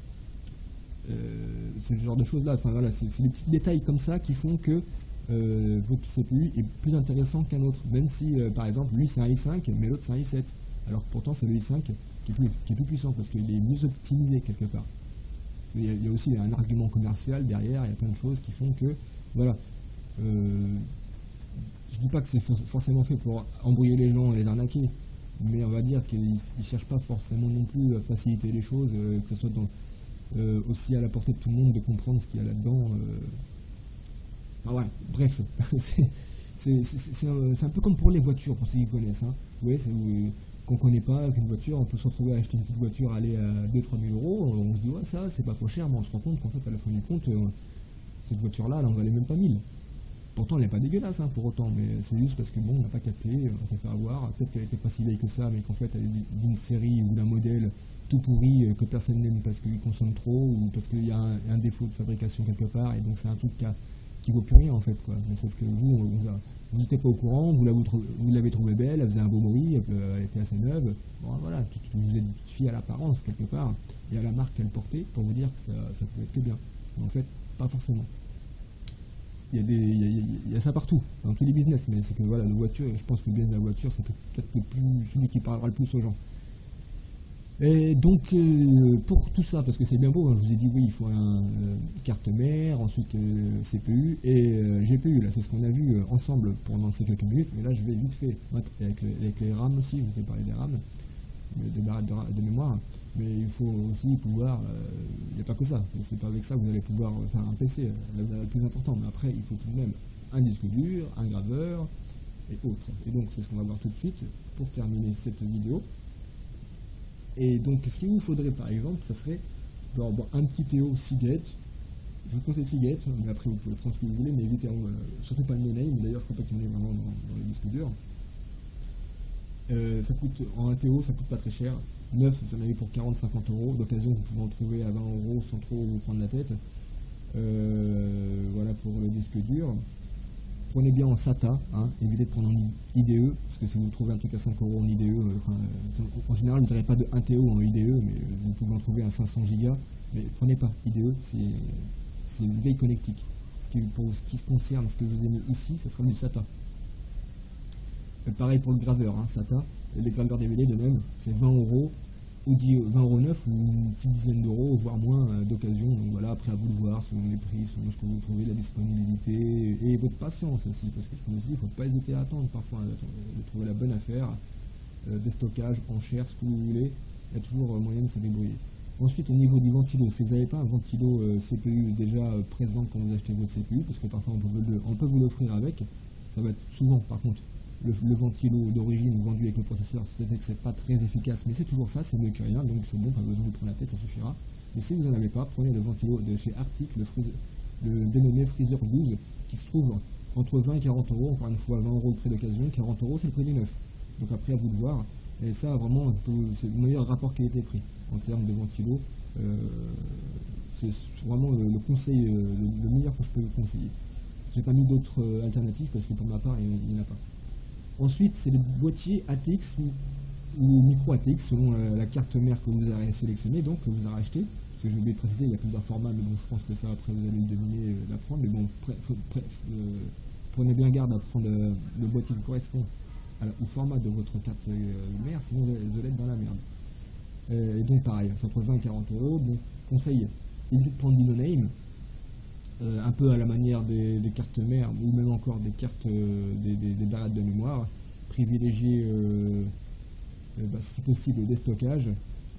Euh, ce genre de choses là, enfin voilà, c'est des petits détails comme ça qui font que euh, votre C P U est plus intéressant qu'un autre, même si euh, par exemple lui c'est un i cinq mais l'autre c'est un i sept, alors que pourtant c'est le i cinq qui est plus, qui est plus puissant parce qu'il est mieux optimisé quelque part. Il y, a, il y a aussi un argument commercial derrière, il y a plein de choses qui font que voilà, euh, je dis pas que c'est forcément fait pour embrouiller les gens et les arnaquer, mais on va dire qu'ils ne cherchent pas forcément non plus à faciliter les choses, euh, que ce soit dans Euh, aussi à la portée de tout le monde de comprendre ce qu'il y a là-dedans. Euh... Enfin, ouais, bref, c'est un, un peu comme pour les voitures, pour ceux qui connaissent. Hein. Vous voyez, qu'on ne connaît pas qu'une voiture, on peut se retrouver à acheter une petite voiture, aller à deux trois mille euros, on se dit ouais, ça c'est pas trop cher, mais on se rend compte qu'en fait, à la fin du compte, euh, cette voiture-là, elle en valait même pas mille. Pourtant, elle n'est pas dégueulasse hein, pour autant, mais c'est juste parce que bon, on n'a pas capté, on s'est fait avoir. Peut-être qu'elle était pas si vieille que ça, mais qu'en fait, elle est d'une série ou d'un modèle tout pourri que personne n'aime parce qu'il consomme trop ou parce qu'il y a un, un défaut de fabrication quelque part, et donc c'est un truc qui, a, qui vaut plus rien en fait, quoi. Mais sauf que vous, vous n'étiez pas au courant, vous l'avez trouvée belle, elle faisait un beau bruit, elle était assez neuve. Bon, voilà, tout, vous vous êtes fié à l'apparence quelque part et à la marque qu'elle portait pour vous dire que ça, ça pouvait être que bien. Mais en fait, pas forcément. Il y, a des, il, y a, il y a ça partout, dans tous les business, mais c'est que voilà, la voiture, je pense que le bien de la voiture, c'est peut-être le plus, celui qui parlera le plus aux gens. Et donc, euh, pour tout ça, parce que c'est bien beau, hein, je vous ai dit, oui, il faut un euh, carte mère, ensuite euh, C P U et euh, G P U, là, c'est ce qu'on a vu euh, ensemble pendant ces quelques minutes, mais là, je vais vite fait, avec, le, avec les RAM aussi, je vous ai parlé des RAM, de barrettes de, de mémoire. Mais il faut aussi pouvoir, il n'y a pas que ça, c'est pas avec ça que vous allez pouvoir faire un P C, là vous avez le plus important, mais après il faut tout de même un disque dur, un graveur et autres. Et donc c'est ce qu'on va voir tout de suite pour terminer cette vidéo. Et donc ce qu'il vous faudrait par exemple, ça serait genre, bon, un petit Théo Seagate. Je vous conseille Seagate, mais après vous pouvez prendre ce que vous voulez, mais évitez euh, surtout pas le no-name, d'ailleurs je crois pas qu'il y en ait vraiment dans, dans les disques durs. Euh, ça coûte, en un Théo ça coûte pas très cher, neuf vous en avez pour quarante à cinquante euros, d'occasion vous pouvez en trouver à vingt euros sans trop vous prendre la tête. Euh, voilà pour le disque dur. Prenez bien en SATA, hein, évitez de prendre en I D E, parce que si vous trouvez un truc à cinq euros en I D E, euh, enfin, en général vous n'aurez pas de un Théo en I D E, mais vous pouvez en trouver à cinq cents gigas, mais prenez pas I D E, c'est une vieille connectique. Ce qui, pour ce qui se concerne, ce que je vous ai mis ici, ça sera du SATA. Euh, pareil pour le graveur, hein, SATA, les graveurs D V D de même, c'est vingt euros, ou vingt euros neuf, ou une petite dizaine d'euros, voire moins euh, d'occasion. Donc voilà, après à vous de voir, selon les prix, selon ce que vous trouvez, la disponibilité, et votre patience aussi, parce que je pense aussi, il ne faut pas hésiter à attendre parfois, de trouver la bonne affaire, euh, des stockages, enchères, ce que vous voulez, il y a toujours euh, moyen de se débrouiller. Ensuite, au niveau du ventilo, si vous n'avez pas un ventilo euh, C P U déjà euh, présent quand vous achetez votre C P U, parce que parfois on peut, le, on peut vous l'offrir avec, ça va être souvent par contre le, le ventilo d'origine vendu avec le processeur, c'est fait que c'est pas très efficace, mais c'est toujours ça, c'est mieux que rien, donc c'est bon, pas besoin de prendre la tête, ça suffira. Mais si vous n'en avez pas, prenez le ventilo de chez Arctic, le, le dénommé Freezer douze, qui se trouve entre vingt et quarante euros, encore une fois vingt euros le prix d'occasion, quarante euros c'est le prix du neuf. Donc après à vous de voir, et ça vraiment c'est le meilleur rapport qualité-prix en termes de ventilo, euh, c'est vraiment le, le conseil, euh, le, le meilleur que je peux vous conseiller. J'ai pas mis d'autres euh, alternatives parce que pour ma part il n'y en a pas. Ensuite c'est les boîtiers A T X ou micro A T X selon euh, la carte mère que vous avez sélectionnée, donc que vous avez acheté. Parce que j'ai oublié de préciser, il y a plusieurs formats, mais bon je pense que ça après vous allez le deviner, euh, l'apprendre, mais bon pré, pré, euh, prenez bien garde à prendre euh, le boîtier qui correspond à la, au format de votre carte euh, mère, sinon vous allez être dans la merde. Euh, et donc pareil, c'est entre vingt et quarante euros. Bon, conseil, évitez de prendre du no-name, euh, un peu à la manière des, des cartes mères, ou même encore des cartes, euh, des, des, des balades de mémoire. Privilégiez, euh, euh, bah, si possible, des stockages,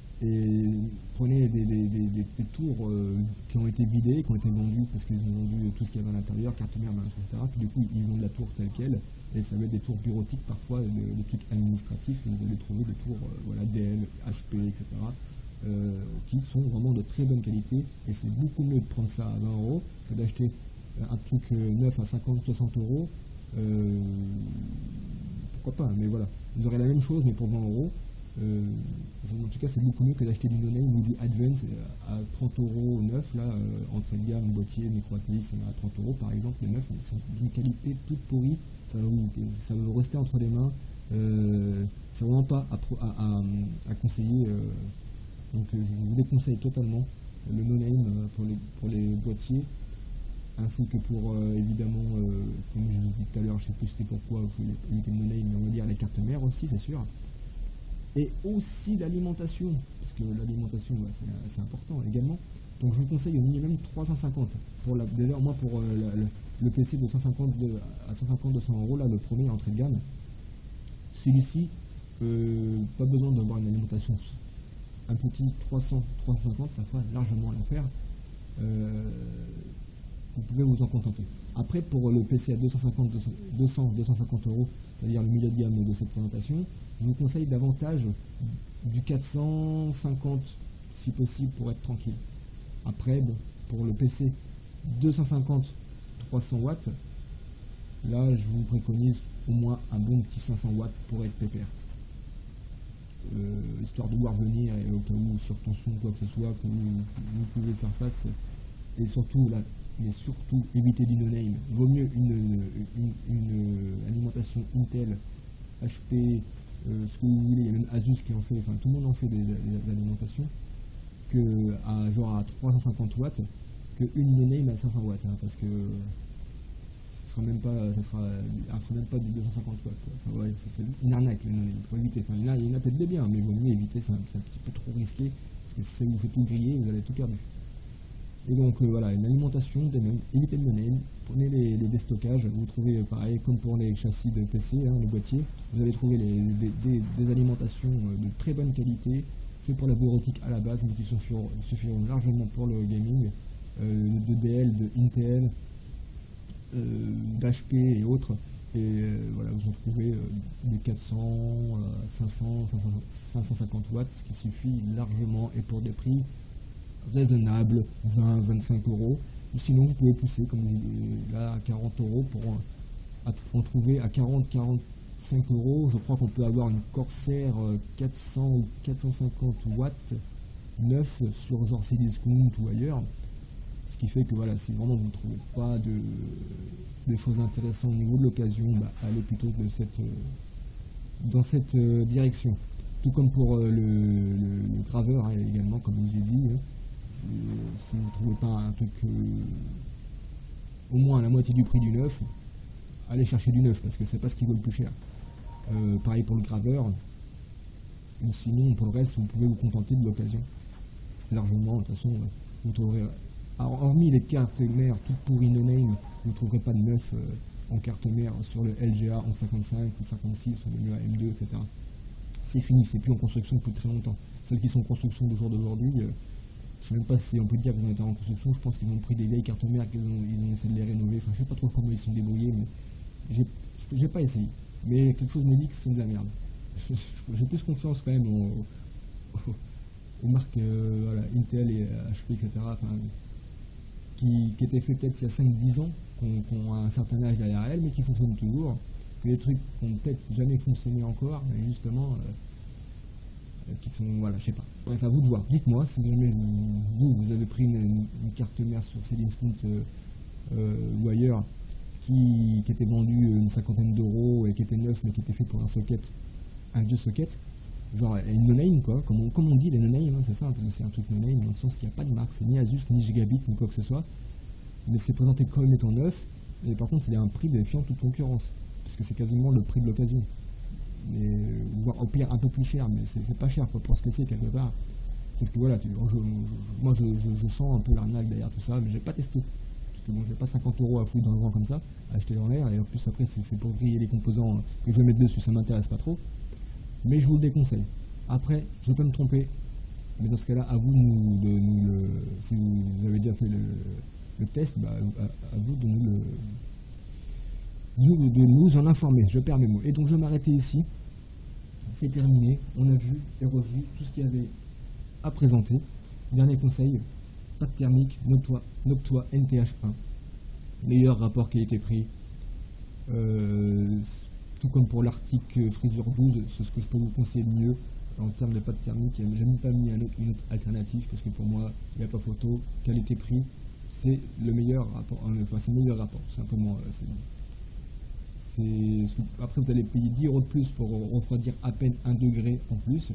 et prenez des, des, des, des, des tours euh, qui ont été vidés, qui ont été vendus, parce qu'ils ont vendu tout ce qu'il y avait à l'intérieur, carte mère, et cetera. Puis du coup, ils vendent la tour telle quelle. Et ça va être des tours bureautiques parfois, des trucs administratifs, vous allez trouver des tours euh, voilà, D L, H P, et cetera, euh, qui sont vraiment de très bonne qualité, et c'est beaucoup mieux de prendre ça à vingt euros que d'acheter un truc euh, neuf à cinquante à soixante euros, euh, pourquoi pas, mais voilà, vous aurez la même chose mais pour vingt euros, euh, en tout cas c'est beaucoup mieux que d'acheter du no-name ou du Advance à trente euros neuf, là, euh, entrée de gamme, boîtier, micro A T X, on a à trente euros par exemple, les neufs, mais ils sont d'une qualité toute pourrie. Ça va, vous, ça va vous rester entre les mains, euh, c'est vraiment pas à, à, à, à conseiller, euh, donc je vous déconseille totalement le no-name pour les, pour les boîtiers, ainsi que pour euh, évidemment, euh, comme je vous ai dit tout à l'heure, je sais plus c'était pourquoi, il faut éviter le no-name, mais on va dire les cartes mères aussi, c'est sûr, et aussi l'alimentation, parce que l'alimentation bah, c'est important également, donc je vous conseille au minimum trois cent cinquante, pour la, déjà au moins pour euh, la, la, le P C de cent cinquante à cent cinquante à deux cents euros, là le premier entrée de gamme. Celui-ci, euh, pas besoin d'avoir une alimentation. Un petit trois cents à trois cent cinquante, ça fera largement l'affaire. Euh, vous pouvez vous en contenter. Après, pour le P C à deux cent cinquante à deux cents à deux cent cinquante euros, c'est-à-dire le milieu de gamme de cette présentation, je vous conseille davantage du quatre cent cinquante si possible pour être tranquille. Après, bon, pour le P C deux cent cinquante à trois cents watts, là je vous préconise au moins un bon petit cinq cents watts pour être pépère, euh, histoire de voir venir et au cas où sur tension quoi que ce soit que vous, vous pouvez faire face, et surtout là, mais surtout éviter du no-name. Vaut mieux une, une, une alimentation Intel, H P, euh, ce que vous voulez, il y a même Asus qui en fait, enfin tout le monde en fait des, des, des alimentations, que à genre à trois cent cinquante watts, que une no-name à cinq cents watts, hein, parce que ce sera même pas, ça sera, après même pas du deux cent cinquante watts, quoi. Enfin, ouais, c'est une arnaque le no-name, il faut éviter. Enfin, il y en a, il y en a peut-être des biens, mais il vaut mieux éviter, c'est un, un petit peu trop risqué, parce que si ça vous fait tout griller, vous avez tout perdu. Et donc euh, voilà, une alimentation des mêmes, évitez le no-name, prenez les, les déstockages, vous trouvez euh, pareil comme pour les châssis de P C, hein, les boîtiers, vous allez trouver les, des, des, des alimentations euh, de très bonne qualité, faits pour la bureautique à la base, mais qui suffiront, suffiront largement pour le gaming, euh, de D L, de Intel, euh, d'H P et autres. Et euh, voilà, vous en trouvez euh, de quatre cents à cinq cents, cinq cent cinquante watts, ce qui suffit largement et pour des prix raisonnables, vingt à vingt-cinq euros. Sinon, vous pouvez pousser, comme là, à quarante euros pour en, en trouver à quarante à quarante-cinq euros. Je crois qu'on peut avoir une Corsair quatre cents ou quatre cent cinquante watts neuf sur genre Cdiscount ou ailleurs. Ce qui fait que voilà, si vraiment vous ne trouvez pas de, de choses intéressantes au niveau de l'occasion, bah, allez plutôt de cette, dans cette euh, direction. Tout comme pour euh, le, le, le graveur hein, également, comme je vous ai dit. Hein, si vous ne trouvez pas un truc euh, au moins à la moitié du prix du neuf, allez chercher du neuf parce que c'est pas ce qui vaut le plus cher. Euh, pareil pour le graveur. Sinon, pour le reste, vous pouvez vous contenter de l'occasion. Largement, de toute façon, vous trouverez. Alors, hormis les cartes mères toutes pourries no-name, vous ne trouverez pas de neuf euh, en carte mère sur le L G A onze cinquante-cinq ou cinquante-six ou le M deux, et cetera. C'est fini, c'est plus en construction depuis très longtemps. Celles qui sont en construction du jour d'aujourd'hui, euh, je ne sais même pas si on peut dire qu'ils ont été en construction, je pense qu'ils ont pris des vieilles cartes mères, qu'ils ont, ils ont essayé de les rénover, enfin je sais pas trop comment ils sont débrouillés, mais j'ai pas essayé. Mais quelque chose me dit que c'est de la merde. J'ai plus confiance quand même aux, aux, aux marques euh, voilà, Intel et H P, et cetera. Enfin, qui, qui étaient faits peut-être il y a cinq dix ans, qui ont, qui ont un certain âge derrière elles, mais qui fonctionnent toujours. Que des trucs qui n'ont peut-être jamais fonctionné encore, mais justement, euh, qui sont, voilà, je sais pas. Bref, à vous de voir. Dites-moi si jamais vous, vous avez pris une, une, une carte mère sur Cdiscount euh, euh, ou ailleurs, qui, qui était vendue une cinquantaine d'euros et qui était neuf, mais qui était fait pour un socket, un vieux socket. Genre une no-name quoi, comme on, comme on dit les no-name, hein, c'est ça, parce que c'est un truc no-name dans le sens qu'il n'y a pas de marque, c'est ni Asus, ni Gigabit, ni quoi que ce soit, mais c'est présenté comme étant neuf, et par contre c'est un prix défiant toute concurrence, parce que c'est quasiment le prix de l'occasion, voire au pire un peu plus cher, mais c'est pas cher quoi, pour ce que c'est quelque part, sauf que voilà, tu, je, je, moi je, je, je sens un peu l'arnaque derrière tout ça, mais j'ai pas testé, parce que bon, j'ai pas cinquante euros à foutre dans le vent comme ça, à acheter en l'air, et en plus après c'est pour griller les composants que je vais mettre dessus, ça m'intéresse pas trop. Mais je vous le déconseille. Après, je peux me tromper, mais dans ce cas-là, à vous de nous, de nous le... Si vous avez déjà fait le, le test, bah, à, à vous de nous le... De, de nous en informer, je perds mes mots. Et donc je vais m'arrêter ici. C'est terminé. On a vu et revu tout ce qu'il y avait à présenter. Dernier conseil, pas de thermique, Noctua, Noctua N T H un. Meilleur rapport qualité-prix. Euh, tout comme pour l'Arctic Freezer douze, c'est ce que je peux vous conseiller de mieux en termes de pâte thermique. J'ai même pas mis un autre, une autre alternative parce que pour moi, il n'y a pas photo. Qualité-prix, c'est le meilleur rapport. Enfin, c'est le meilleur rapport, tout simplement. Après, vous allez payer dix euros de plus pour refroidir à peine un degré en plus.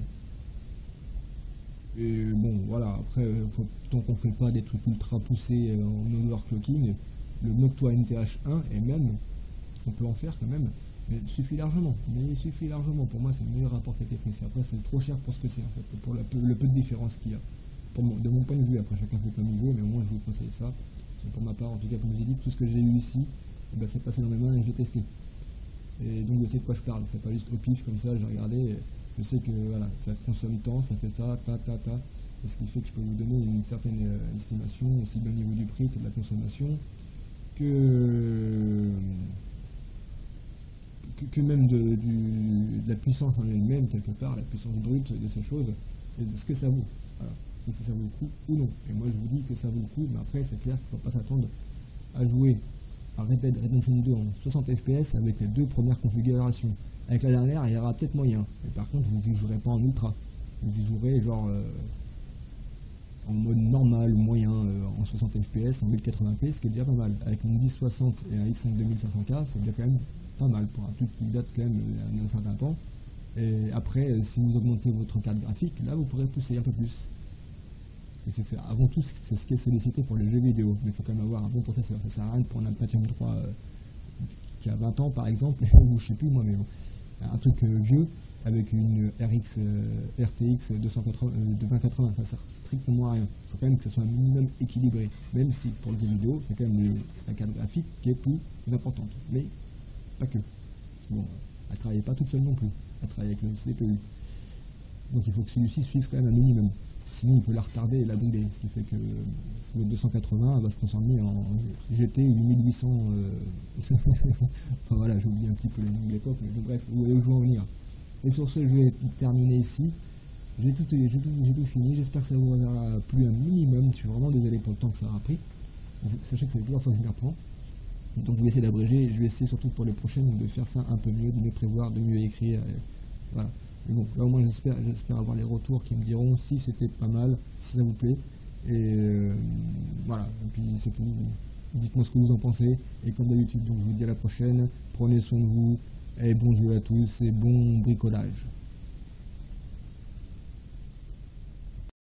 Et bon, voilà. Après, faut, tant qu'on ne fait pas des trucs ultra poussés en overclocking, le Noctua N T H un, et même, on peut en faire quand même. Mais il suffit largement, mais il suffit largement. Pour moi, c'est le meilleur rapport qui a été pris. Après, c'est trop cher pour ce que c'est, en fait, pour le peu, le peu de différence qu'il y a. Pour mon, de mon point de vue, après, chacun fait comme il veut, mais au moins, je vous conseille ça. Pour ma part, en tout cas, comme je vous ai dit, tout ce que j'ai eu ici, eh ben, c'est passé dans mes mains et j'ai testé. Et donc, je sais de quoi je parle. C'est pas juste au pif, comme ça, j'ai regardé. Et je sais que voilà, ça consomme tant, ça fait ça, ta, ta, ta. Et ce qui fait que je peux vous donner une certaine euh, estimation, aussi bien au niveau du prix que de la consommation, que. Euh, que même de, du, de la puissance en elle-même, quelque part, la puissance brute de ces choses, et de ce que ça vaut. Voilà. Et si ça vaut le coup ou non. Et moi je vous dis que ça vaut le coup, mais après c'est clair qu'il ne faut pas s'attendre à jouer à Red Dead Redemption deux en soixante F P S avec les deux premières configurations. Avec la dernière, il y aura peut-être moyen. Mais par contre, vous y jouerez pas en ultra. Vous y jouerez genre euh, en mode normal ou moyen euh, en soixante F P S, en mille quatre-vingts p, ce qui est déjà pas mal. Avec une dix soixante et un i cinq deux mille cinq cents K, c'est déjà quand même pas mal pour un truc qui date quand même d'un certain temps. Et après, si vous augmentez votre carte graphique, là vous pourrez pousser un peu plus. Parce que c'est avant tout, c'est ce qui est sollicité pour les jeux vidéo. Mais il faut quand même avoir un bon processeur. Ça sert à rien de prendre un Pentium trois euh, qui a vingt ans par exemple, ou je sais plus moi, mais bon, un truc euh, vieux avec une R X, euh, R T X deux cent quatre-vingts, euh, de vingt quatre-vingts, ça sert strictement à rien. Il faut quand même que ce soit un minimum équilibré. Même si pour le jeu vidéo, c'est quand même le, la carte graphique qui est plus importante. Mais pas que. Bon, elle ne travaillait pas toute seule non plus. Elle travaillait avec le C P U. Donc il faut que celui-ci suive quand même un minimum. Sinon il peut la retarder et la bomber, ce qui fait que votre deux cent quatre-vingts va se transformer en G T huit mille huit cents. Euh... enfin voilà, j'ai oublié un petit peu le nom de l'époque, mais donc, bref, vous voyez où je veux en venir. Et sur ce, je vais terminer ici. J'ai tout, tout, tout fini, j'espère que ça vous aura plu un minimum. Je suis vraiment désolé pour le temps que ça aura pris. Sachez que c'est la première fois que je m'y reprends. Donc je vais essayer d'abréger, je vais essayer surtout pour les prochaines de faire ça un peu mieux, de mieux prévoir, de mieux écrire. Et voilà. Mais bon, là au moins j'espère j'espère avoir les retours qui me diront si c'était pas mal, si ça vous plaît. Et euh, voilà, et puis c'est tout. Dites-moi ce que vous en pensez. Et comme d'habitude, donc je vous dis à la prochaine. Prenez soin de vous. Et bon jeu à tous et bon bricolage.